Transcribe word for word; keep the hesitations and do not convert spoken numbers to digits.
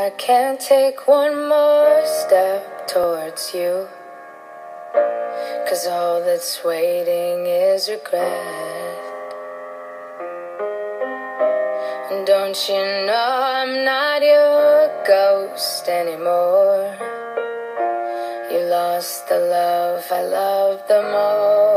I can't take one more step towards you, 'cause all that's waiting is regret. And don't you know I'm not your ghost anymore? You lost the love I loved the most.